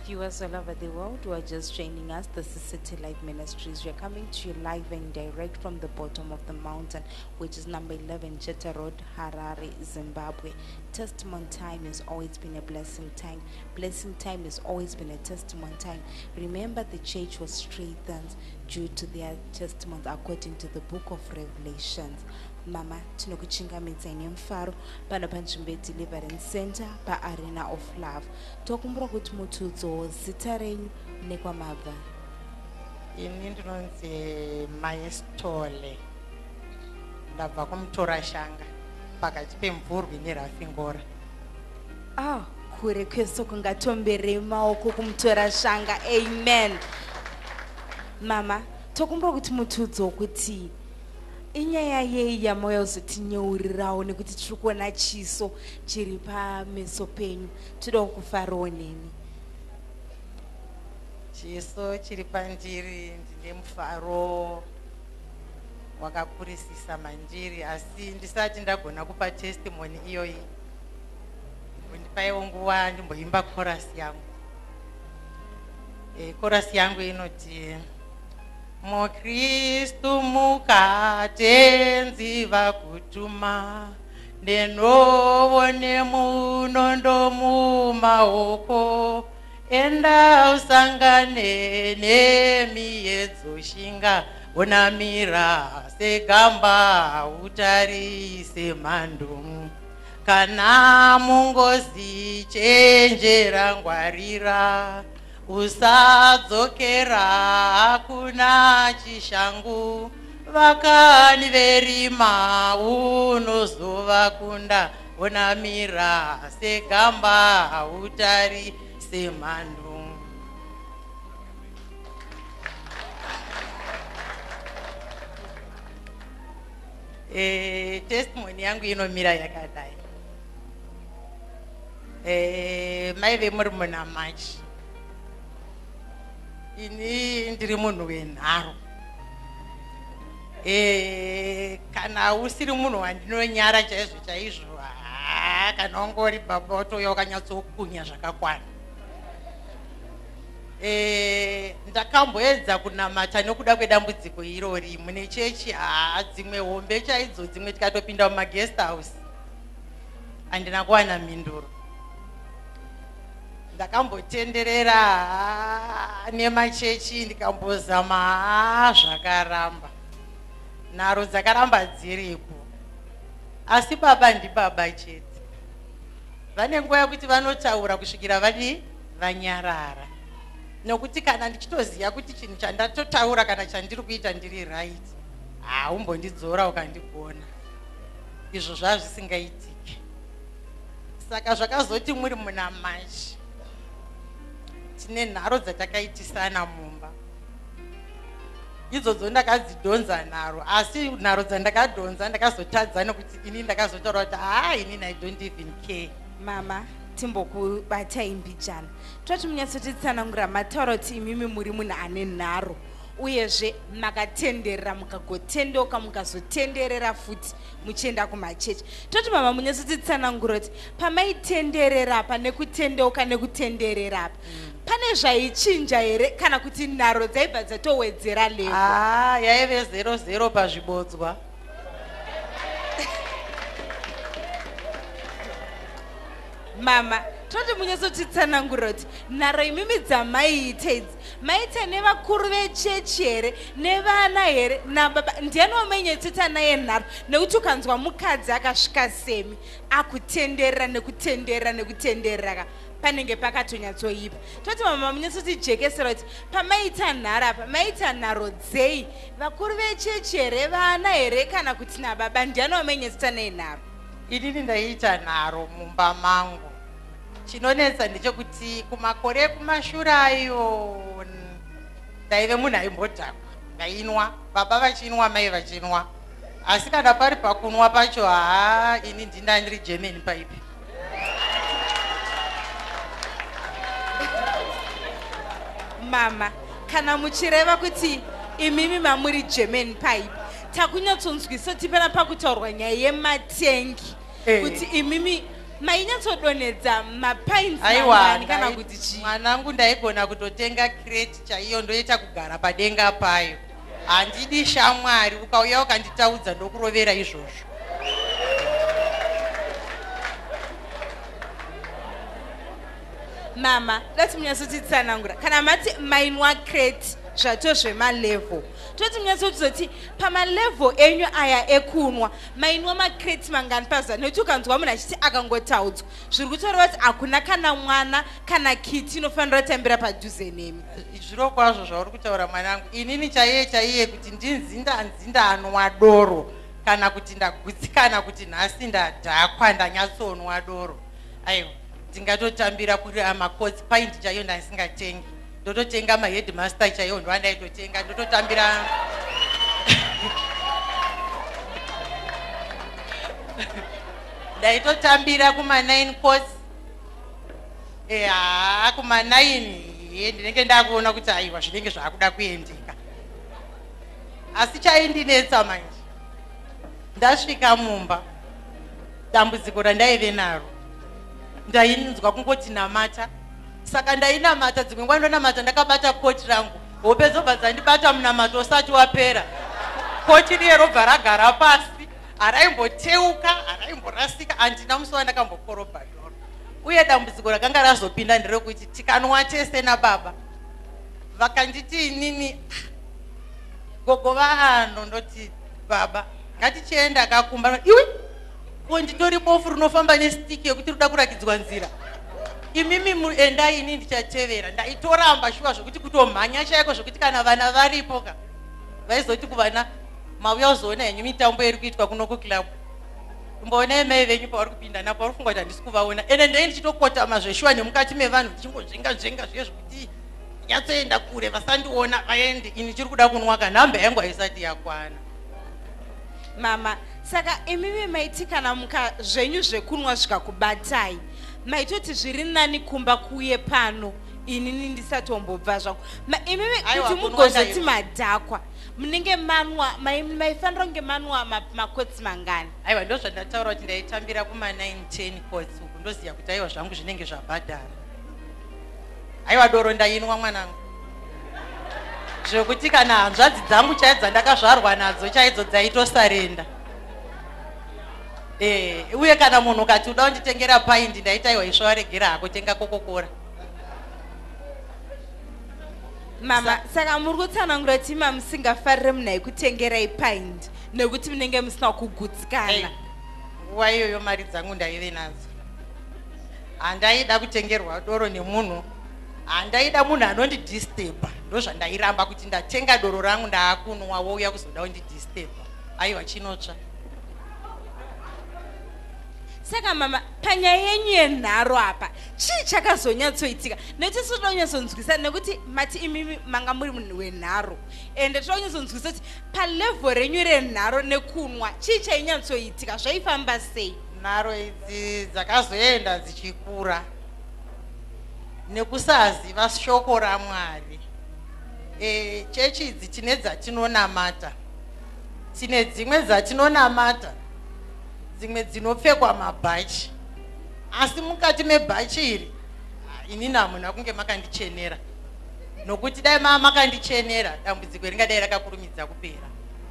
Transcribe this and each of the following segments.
Viewers all over the world who are just joining us, this is City Life Ministries. We are coming to you live and direct from the bottom of the mountain, which is number 11 Jetta Road, Harare, Zimbabwe. Testimony time has always been a blessing time. Blessing time has always been a testimony time. Remember, the church was strengthened due to their testimonies according to the book of Revelations. Mama, tinokuchingamidza nemufaro pano panzvimbo deliverance center paarena of love. Tokumbura kuti mutudzo zita renyu nekwamabva. Ini ndinonzi Maestole. Ndabva kumutora Shanga pakati pemvurwi nerafingora. Kure kwesoko ngatomberei maoko kumutora Shanga. Amen. Mama, tokumbura kuti mutudzo kuti inyaya yei yamoyo uzotinyeurirawo nekuti tiri kuona chiso chiri pameso penyu. Toda kufarawo nemi. Chiso chiri pandiri ndine mufaro wakakurisisa mandiri, asi ndisati ndagona kupa testimony iyoyi ndipaiwo nguva ndimboimba chorus yangu. Chorus yangu inoti Mukristu mukatenziva kutuma ndenovone munondo mumaoko enda usangane nemiedzo shinga unamira segamba utarise mhandu kana mungozi chenjera ngwarira usadzokera hakuna chishangu vakani verima unozovakunda unamira segamba hautari semhandu. Testimony yangu inomira yakadai. Maive muri muna March. Ini ndiri munhu wenharo. Kana usiri munhu wandinonyara chaizvo chaizvo, kana ungori baba watoya wakanyatsokunya zvakakwana. Ndakamboedza kunamata nokuda kwedambudziko irori mune chechi, dzimwe hombe chaidzo, dzimwe tikatopinda mumaguest house handina kuwana mhinduro. Ndakambotenderera nemachechi ndikambozama zvakaramba, nharo dzakaramba dziripo, asi baba ndibaba chete. Vane nguva yekuti vanotaura kusvikira vanyarara, nokuti kana ndichitoziva kuti chinhu chandatotaura kana chandiri kuita ndiri right, umbondidzora ukandigona. Izvo zvazvisingaitiki. Saka zvakazoti muri muna March tine nharo dzatakaitisana mumba. Idzodzo ndakadzidhonza nharo, asi nharo dzandakadhonza ndakazotadza nokuti ini ndakazotaura kuti inini I don't even care. Mama, timbokubatai mbijana. Toti munyatsotitsanangura mataura kuti imimi muri munhu ane nharo, uyezve makatenderera mukagotendoka mukazotenderera futi muchienda kumachechi. Toti mama munyatsotitsanangura kuti pamaitenderera apa nekutendeuka nekutenderera apa pane zvaichinja here kana kuti nharo dzaibva dzatowedzera levo? Yaive 0-0 pazvibodzwa. Mama, toti munyatsotitsanangura kuti nharo imimi dzamaiita idzi maita nevakuru vechechi here, nevana here, nababa? Ndiani wamainyetsita naye nharo? Nekuti ukanzwa mukadzi akasvika semi akutenderera nekutenderera nekutenderera panenge pakatonyatsoipa. Toti mama munyatsotijekesera kuti pamaita nharo apa maita nharo dzei, vakuru vechechi here, vana here, kana kuti nababa? Ndiani wamainyetsita naye nharo? Inini ndaiita nharo mumba mangu. Chinonetsa ndechekuti kumakore kumashurayo ndaive munhu aimbodhakwa, ndainwa, baba vachinwa, mai vachinwa, asi kana pari pakunwa pacho ini ndinda ndiri German pipe. Mama, kana muchireva kuti imimi mamuri German pipe, takunyatsonzwisa tipena pakutaurwa nyaya yematengi kuti imimi mainyatsodonedza mapints aiwa mangani kana kuti chii? mwanangu ndaigona kutotenga crate chaiyo ndoita kugara padenga payo. Handidi shamwari, ukauya ukanditaudza ndokurovera izvozvo. Mama, let's munyatsotitsanangura. Kana mati mainwa crate zvato zvemalevel. Toti munyatsotizoti pamalevel enyu aya ekunwa mainwa macrate mangani pazuva nekuti ukanzwa munhu achiti akangotaudzwa zviri kutoreva kuti hakuna kana mwana kana kiti inofanira kutambira padhuze nemi. Zviro kwazvo zvauri kutaura mwanangu. Inini chaiye kuti ndinzi ndanwa doro kana kuti ndagutsikana kuti nhasi ndadhakwa ndanyatsonwa doro. Aiwa, ndingatotambira kuri amacoach pint chaiyo ndasingatengi. Ndototenga maheadmaster chaiyo ndoandaitotenga ndototambira ndaitotambira kuma 9 course. Kuma 9 ndinenge ndakuona kuti aiwa zvinenge zvakuda kuendeka. Asi chaindinetsa manje, ndasvika mumba, dambudziko randaive naro ndainzwa kungoti namata. Saka ndainamata, dzimwe nguva ndonamata ndakabata koti rangu, hope dzobva dzandibata munamato usati wapera. Koti riye robva ragara pasi, haraimboteuka, haraimborasika, handina musi wandakambokorobha doro. Uye dambudziko rakanga razopinda nderekuti tikanwa tese nababa vakanditi inini gogo vano, ndoti baba ngatichienda kakumba. Iwe konditori bofu rinofamba nestiki yekuti ruda kurakidzwa nzira. Imimi endai ini ndichatevera. Ndaitoramba shuwa zvokuti kutomhanya chaiko zvokuti kana vana varipo ka vaizoti kuvana mauya uzoona henyu mitambo iri kuitwa kuno kuclub. Mbona emai venyu pavari kupinda napo vari kufunga kuti handisi kuvaona. Ende ndei ndichitokotama zveshuwa nemukati mevanhu ndichingozvenga zviye zvokuti nyatsoenda kure vasandiona vaende. Ini chiri kuda kunwa ka nhamba yangu haisati yakwana. Mama, saka imimi maiti kana muka zvenyu zvekunwa zvikakubatai maitoti zviri nani kumba kuye pano inini ndisatombobva zvangu. Imimi kuti mugozoti madhakwa munenge manwa maifanira kunge manwa makotsi mangani? Aiwa, ndo zvandataura kuti ndaitambira kuma 9-10 courts uku ndoziva kuti aiwa zvangu zvinenge zvabhadhara. Aiwa, doro ndainwa mwanangu zvokuti kana hanzvadzi dzangu chaidzo dzandakazvarwa nadzo chaidzo dzaitosarenda. Uye kana munhu ukati uda kunditengera pint ndaita iwa isvo waregera hako tenga kokokora. Mama, saka muri kutsanangura kuti musingafarire munhu kutengerai pint nekuti munenge musina kugutsikana. Nguva iyoyo mari dzangu ndaive nadzo. Handaida kutengerwa doro nemunhu, handaida munhu anondidisturba. Ndozvandairamba kuti ndatenga doro rangu ndaakunwa wouya kuzoda kundidisturba. Aiwa, chinotsva. Saka mama, panyaya yenyu yenharo apa chii chakazonyatsoitika? Nekuti todonyatsoonzwisisa nekuti mati imimi manga muri munhu wenharo ende todonyatsoonzwisisa kuti palevel renyu renharo nekunwa chii chainyatsoitika, zvaifamba sei? Nharo idzi dzakazoenda dzichikura nekusaziva shoko raMwari. Chechi idzi tine dzatinonamata, tine dzimwe dzatinonamata, dzimwe dzinopfekwa mabhachi. Asi mukati mebhachi iri inini hamuna kunge makandichenera, nokuti dai makandichenera dambudziko ringadai rakakurumidza kupera.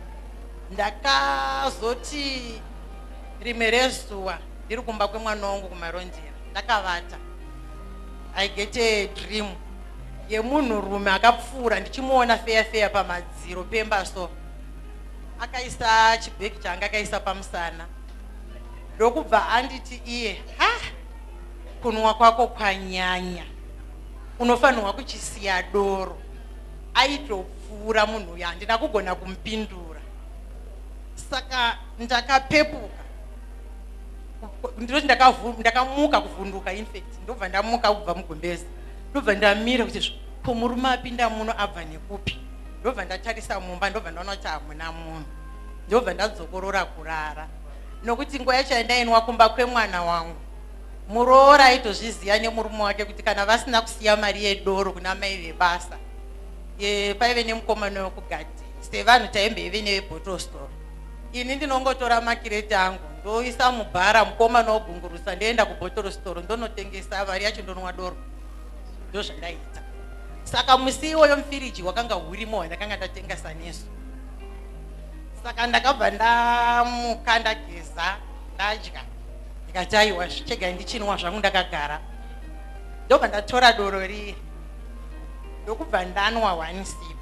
Ndakazoti rimwe rezuva ndiri kumba kwemwana wangu kumarondera, ndakavata. I get a dream yemunhurume akapfuura ndichimuona feya pamadziro pemba so. Akaisa chibhegi changa akaisa pamusana. Ndokubva anditi iye, kunwa kwako kwanyanya, unofanirwa kuchisiya doro. Aitopfuura munhu uyu, handina kugona kumupindura. Saka ndakapepuka. Ndinoti ndakamuka kuvhunduka, in fact ndobva ndamuka kubva mugumbezi. Ndobva ndamira kuti ko murume apinda muno abva nekupi. Ndobva ndatarisa mumba, ndobva ndaona kuti hamuna munhu. Ndobva ndadzokorora kurara. Nokuti nguva yacho yandainwa kumba kwemwana wangu, muroora aitozviziva nemurume wake kuti kana vasina kusiya mari yedoro kuna mai vebasa, paive nemukomana wekugadhi, sevanhu taimbeive nevebottle store. ini ndinongotora makireti angu ndoisa mubhara, mukoma nogungurusa, ndoenda kubhotoro storo ndonotengesa, mari yacho ndonwa doro. Ndozvandaita. Saka musi iwoyo mufiriji wakanga urimo wandakanga ndatengesa nesu. Saka ndakabva ndamuka ndageza ndadya, ndikati aiwa chega ndichinwa zvangu ndakagara. Ndobva ndatora doro riye ndokubva ndanwa 1 sip.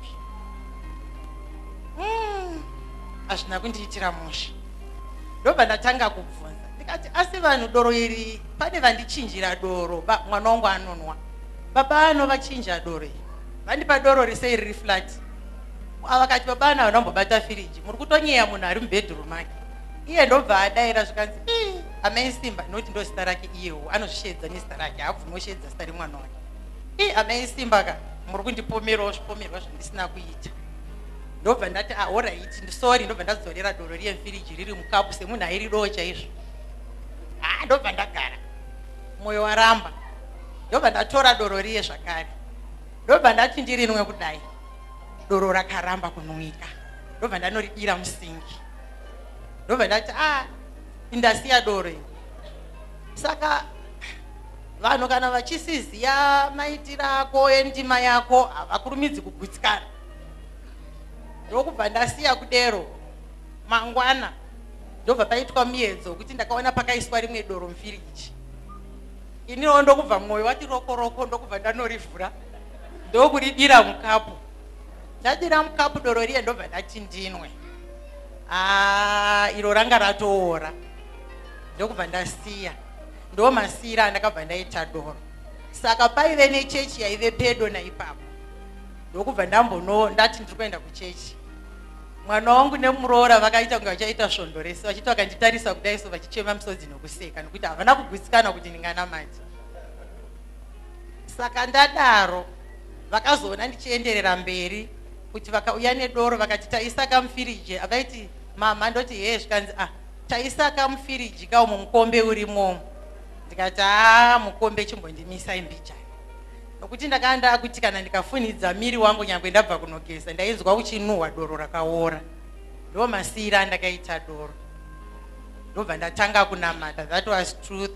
Hazvina kundiitira musha. Ndobva ndatanga kubvunza ndikati asi vanhu doro iri pane vandichinjira doro, mwana wangu anonwa, baba anovachinja doro iri, vandipa doro risei riri flat. Vakati baba ana vanombobata firiji, muri kutonyeya munhu ari mubedroom ake. Iye ndobva adaira zvikanzi amai Simba, noti ndo zita rake iyewo, anozvishedza nezita rake, haabvumi kushedza zita remwana wake. Amai Simba ka muri kundipomerawo zvipomerwa zvandisina kuita. Ndobva ndati alright, sorry. Ndobva ndadzorera doro riye mufiriji riri mukapu semunhu airidowo chaizvo. Ndobva ndagara, mwoyo waramba. Ndobva ndatora doro riye zvakare, ndobva ndati ndirinwe kudai, doro rakaramba kunwika. Ndobva ndanoridira musingi. Ndobva ndati indasiya doro iri. Saka vanhu kana vachisiziya maitira ako endima yako havakurumidzi kugutsikana. Ndokubva ndasiya kudero. Mangwana ndobva paitwa muedzo wekuti ndakaona pakaiswa rimwe doro mufiriji. Iniwo ndokubva mwoyo wati rokoroko, ndokubva ndanorivhura ndokuridira mukapu. Ndadira mukapu doro riye ndobva ndati ndinwe. Iro ranga ratoora. Ndokubva ndasiya. Ndomasira ndakabva ndaita doro. Saka paive nechechi yaive pedo naipapo. Ndokubva ndati ndiri kuenda kuchechi. Mwana wangu nemuroora vakaita kunge vachaita svondo rese, vachiti vakanditarisa kudai so vachichema misodzi nokuseka, nokuti havana kugutsikana kuti ndinganamati. Saka ndadaro vakazoona ndichienderera mberi kuti vakauya nedoro vakati taisa kamufiriji. Avaiti mama, ndoti he zvikanzi taisa kamufiriji kaumo mukombe urimo. Ndikati mukombe chimbondimisai mbijani, nokuti ndakanda kuti kana ndikafunidza miri wangu nyangwe ndabva kunogeza ndainzwa kuchinuhwa doro rakaora. Ndomasira ndakaita doro. Ndobva ndatanga kunamata. That was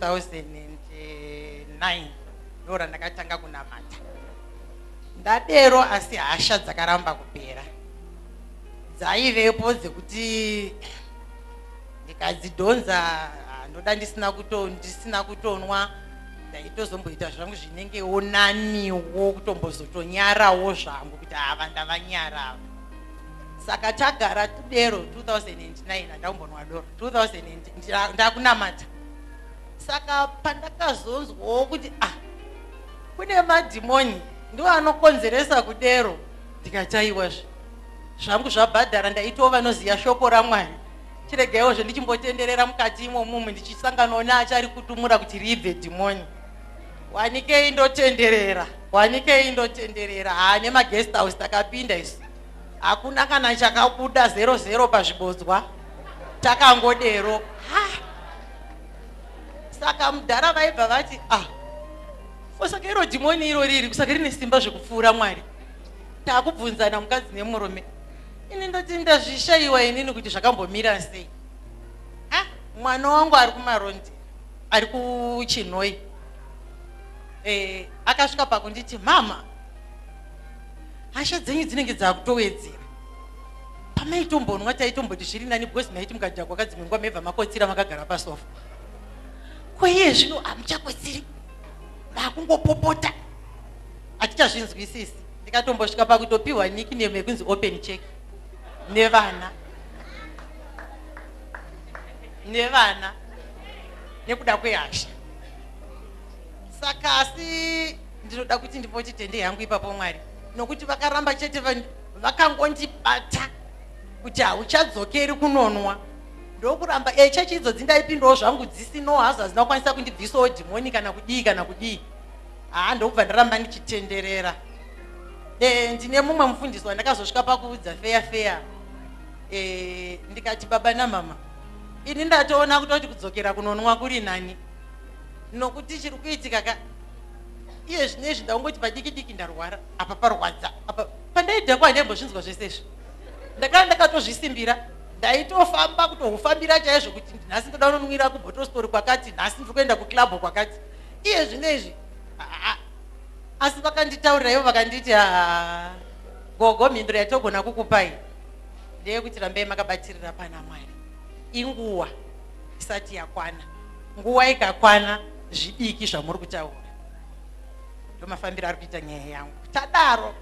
2009. Doro ndakatanga kunamata. Ndadero asi hasha dzakaramba kupera. Dzaivepo dzekuti ndikadzidhonza ndoda ndisina kutonwa, ndaitozomboita zvangu zvinengewo naniwo kutombozotonyarawo zvangu kuti ndavanyara. Saka tagara tudero 2009 handaumbonwa doro. 2000 ndakunamata. Saka pandakazonzwawo kuti kune madhimoni ndiwo anokonzeresa kudero, ndikataiwa zvangu zvabhadhara, ndaitova vanoziya shoko raMwari. Chiregaiwozvo ndichimbotenderera mukati imomumu ndichisanganawo neachari kutumura kuti ribve dhimoni. Wanikei ndotenderera, wanikei ndotenderera. Nemaguest house takapinda isu, hakuna kana chakabuda 00 pazvibodzwa, takangodero. Saka mudhara vaibva vati osaka iro dhimoni iro riri kusaka rine simba zvekupfuura Mwari. Takubvunzana mukadzi nemurume, ini ndoti ndazvishayiwa inini kuti zvakambomira sei. Mwana wangu ari kumarondi, ari kuChinoi. Akasvika pakunditi mama, hasha dzenyu dzinenge dzakutowedzera. Pamaitombonwa taitomboti zviri nani because maiti mukadya kwakadzimingwa mebva makotsira makagara pasofa. Koiye zvino hamuchakotsiri, makungopopota. Hatichazvinzwisisi. Ndikatombosvika pakutopiwa nickname yekunzi open check nevana nekuda kwehasha. Saka asi ndinoda kuti ndipoti tende yangu ipapo Mwari, nokuti vakaramba chete vakangondibata kuti hauchadzokeri kunonwa. Ndokuramba chechi idzodzi ndaipindawo zvangu dzisino hazo hazina kukwanisa kundibvisawo dhimoni kana kudii. Ndokubva ndaramba ndichitenderera. Ndine mumwe mufundisi wandakazosvika pakuudza feya. Ndikati baba namama, ini ndatoona kutoti kudzokera kunonwa kuri nani, nokuti chiri kuitika iye zvinezvi ndaungoti padiki ndarwara, apa parwadza, apa pandaidhakwa handaimbozvinzwa zvese izvi. Ndakanga ndakatozvisimbira ndaitofamba kutohufambira chaizvo kuti nhasi ndoda kunonwira kubottle store kwakati, nhasi ndiri kuenda kuclub kwakati, iye zvinezvi. Asi vakanditaurira ivo vakanditi gogo, mhinduro yatogona kukupai ndeyekuti rambai makabatirira pana Mwari. Inguva isati yakwana, nguva ikakwana zvidiki zvamuri kutaura ndomafambiro ari kuita nyaya yangu. Tadaro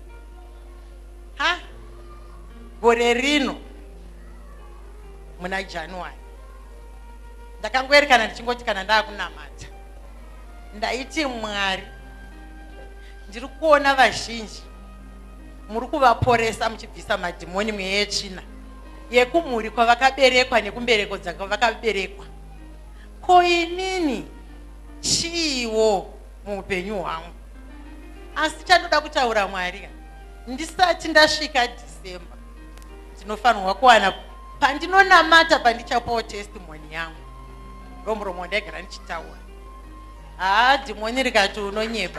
gore rino muna January ndakangoerekana ndichingoti kana ndaakunamata ndaiti Mwari, ndiri kuona vazhinji muri kuvaporesa muchibvisa madhimoni mweya yetsvina yekumhuri kwavakaberekwa nekumbereko dzakavakaberekwa. Ko inini chiiwo muupenyu hwangu? Asi chandoda kutaura Mwari, ndisati ndasvika December ndinofanirwa kuwana pandinonamata pandichapawo testimony yangu. Romuromo wandaigara ndichitaura. Dhimoni rikati unonyeba,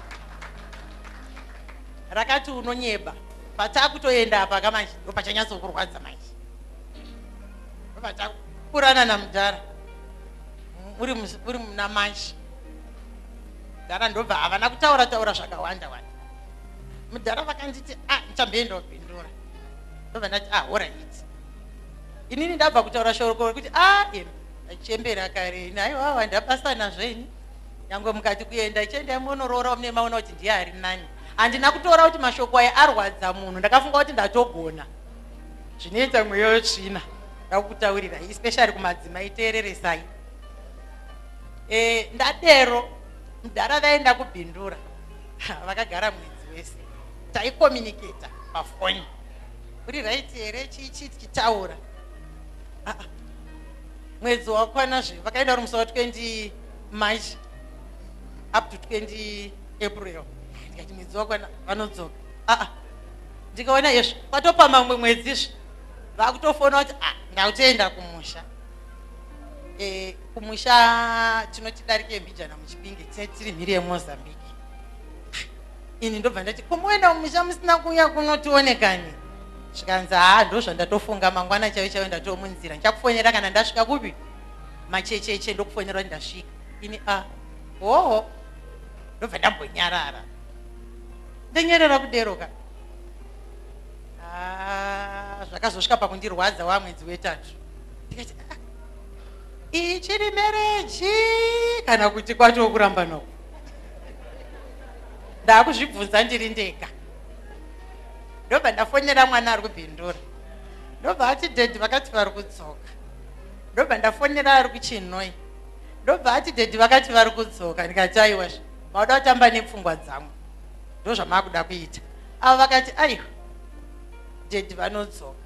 rakati unonyeba, patakutoenda apa kamanje ndopachanyatsokurwadza manje, ndopatakurana namudhara uri muna manje. Mudhara ndobva havana kutaura zvakawanda wanda. Mudhara vakanditi ndichamboendawo bhindura. Ndobva ndati alright. Inini ndabva kutaura shoko rokuti chembera kare naiwawa ndapasana zvenyu yangu mukati kuenda ichienda munoroora mune maona kuti ndiye ari nani. Handina kutora kuti mashoko aya arwadza munhu, ndakafunga kuti ndatogona. Zvinoita mweya wetsvina ndakutaurira, especially kumadzimai teereresai. Ndadero mudhara vaenda kubhindura vakagara mwedzi wese taikomunicata pafoni, uri right here chichi tichitaura. Mwedzi wakwana zve vakaenda uri musi wa 20 March up to 20 April. Ndikati mwedzi wakwana vanodzoka. Ndikaona izvo kwatopa mamwe mwedzizve vakutofona kuti ndautoenda kumusha. Kumusha tinoti darike Mbijana muchipinge tiri mhiri yeMozambique. Ini ndobva ndati kumuenda kumusha musina kuuya kunotionekani. Zvikanzi ndo zvandatofunga mangwana chaiwo ndatomunzira ndichakufonera kana ndasvika kupi machecheche ndokufonera kuti ndasvika. Ini ndobva ndambonyarara, ndanyarara kuderoka. Zvakazosvika pakundirwadza wamwedzi wetatu. Ndikati ichiri mereji kana kuti kwatokuramba nako. Ndakuzvibvunza ndiri ndega. Ndobva ndafonera mwana ari kubhindura. Ndobva ati dedhi vakati vari kudzoka. Ndobva ndafonera ari kuChinoi. Ndobva ati dedhi vakati vari kudzoka. Ndikati aiwa mauda kutamba nepfungwa dzangu, ndo zvamakuda kuita. Avo vakati aiwa dedhi vanodzoka.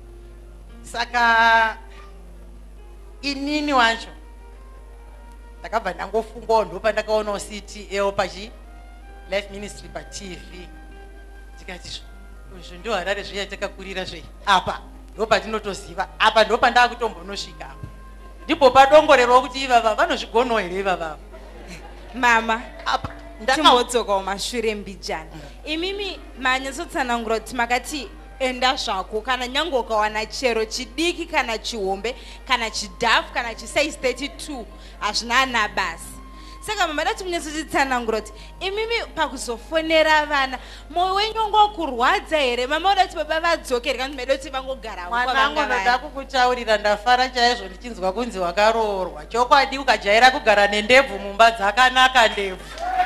Saka inini wacho ndakabva ndangofungawo, ndopandakaonawo CTL pachi Life Ministry paTV. Ndikati izvo ndo Harare zviya takakurira zvei, apa ndopatinotoziva, apa ndopandaakutombonosvika apa. Ndipo padongorerwa kuti ivava vanozvigonawo here ivavava. Mama, timbodzokawo mashure Mbijana. Imimi manyatsotsanangura kuti makati enda zvako kana nyange ukawana chero chidiki kana chihombe kana chidhafu kana chisize 32 hazvina basi. Saka mama dati munyatsotsanangura kuti imimi pakuzofonera vana moyo wenyu wangokurwadza here? Mama udati baba vadzokere kana meda kuti vangogarawo kwavanga. Mwanangu ndoda kukutaurira ndafara chaizvo ndichinzwa kunzi wakaroorwa. Chokwadi ukajaira kugara nendebvu mumba dzakanaka ndebvu.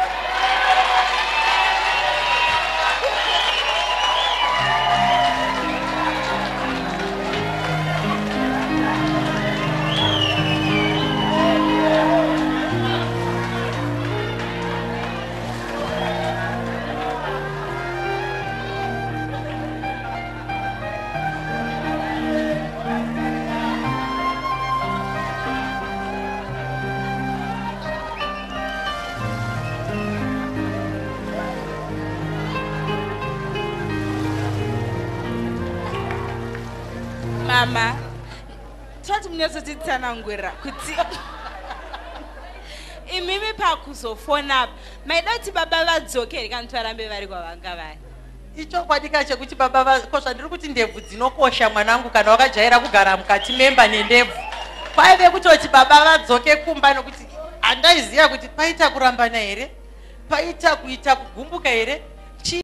Mama, toti munyatsotitsanangurira kuti imimi pakuzofona maida kuti baba vadzokere kana kuti varambe vari kwavanga vari. ichokwadika chekuti baba ko zvandiri kuti ndebvu dzinokosha mwanangu kana wakajaira kugara mukati memba nendebvu. Kwaive kutoti baba vadzoke kumba nokuti handaiziva kuti paita kurambana here, paita kuita kugumbuka here.